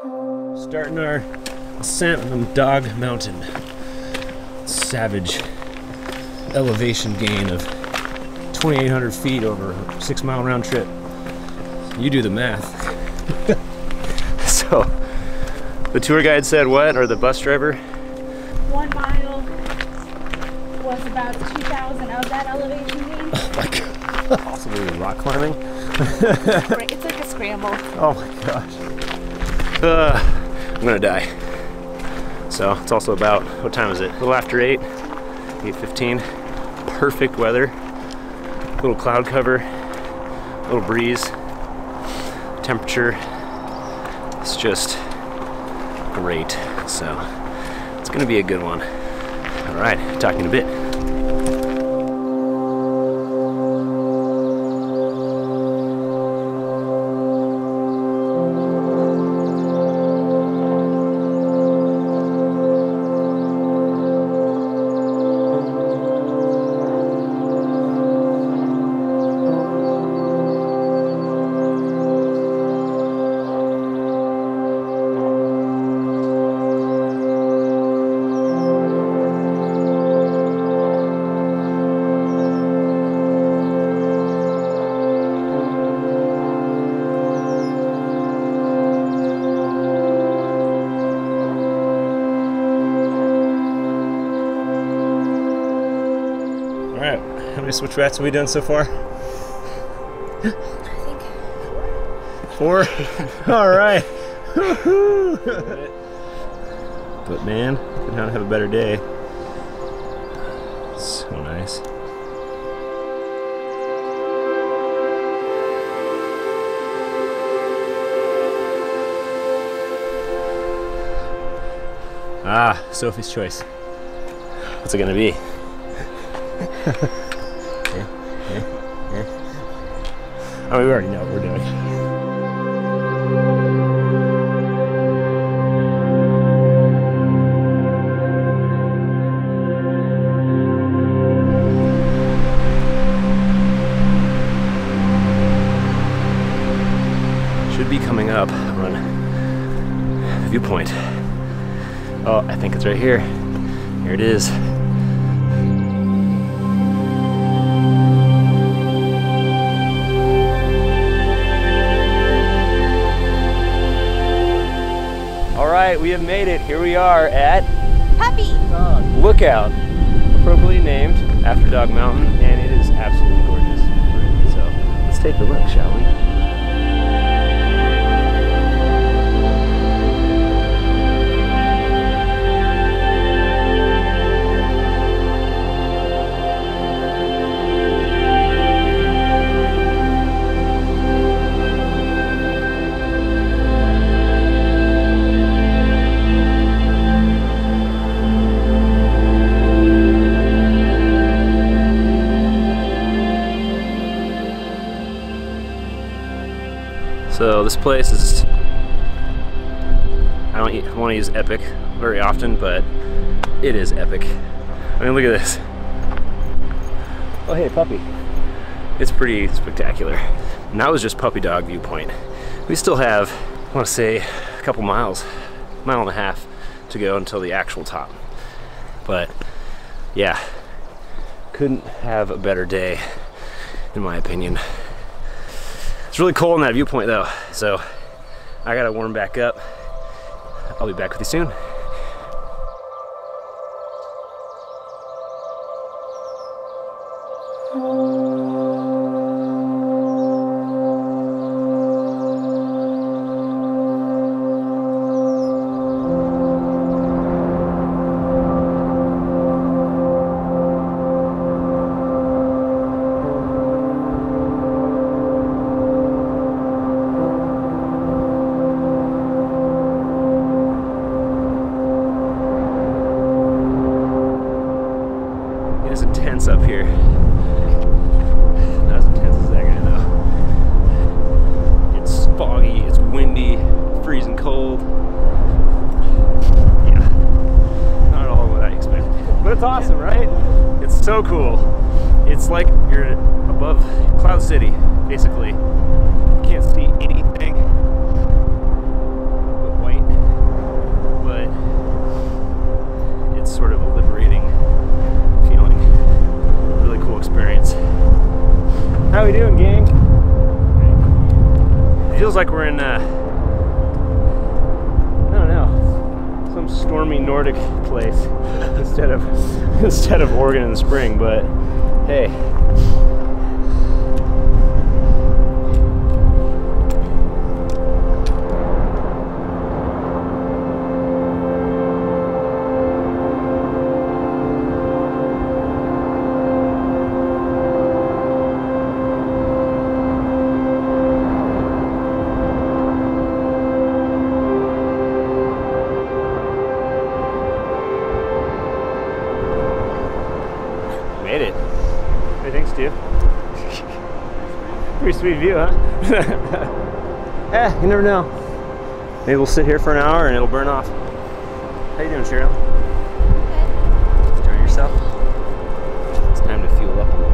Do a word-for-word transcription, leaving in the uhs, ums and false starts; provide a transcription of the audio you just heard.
Starting our ascent on Dog Mountain. Savage elevation gain of twenty-eight hundred feet over a six mile round trip. You do the math. So, the tour guide said what, or the bus driver? One mile was about two thousand of that elevation gain. Oh my god. Possibly rock climbing? It's like a scramble. Oh my gosh. Uh, I'm gonna die. So it's also about, what time is it? A little after eight, eight fifteen. Perfect weather. Little cloud cover, little breeze. Temperature, it's just great. So it's gonna be a good one. All right, talk in a bit. How many switch rats have we done so far? I think four. All right. But man, could not have a better day. So nice. Ah, Sophie's choice. What's it gonna be? eh, eh, eh. I mean, we already know what we're doing. Should be coming up on the viewpoint. Oh, I think it's right here. Here it is. Alright, we have made it. Here we are at Puppy Dog Lookout, appropriately named after Dog Mountain, and it is absolutely gorgeous. So let's take a look, shall we? So this place is, I don't want to use epic very often, but it is epic. I mean, look at this. Oh, hey, puppy. It's pretty spectacular. And that was just Puppy Dog Viewpoint. We still have, I want to say, a couple miles, mile and a half to go until the actual top. But yeah, couldn't have a better day, in my opinion. It's really cold in that viewpoint though, so I gotta warm back up. I'll be back with you soon. It's intense up here. Not as intense as that guy though. It's foggy, it's windy, freezing cold. Yeah, not at all what I expected. But it's awesome, right? It's so cool. It's like you're above Cloud City, basically. You can't see anything but white feels like we're in, uh, I don't know, some stormy Nordic place instead of instead of Oregon in the spring. But hey. Made it. Hey, thanks, Stu. Pretty sweet view, huh? Eh, you never know. Maybe we'll sit here for an hour and it'll burn off. How you doing, Cheryl? Okay. Enjoying yourself? It's time to fuel up on the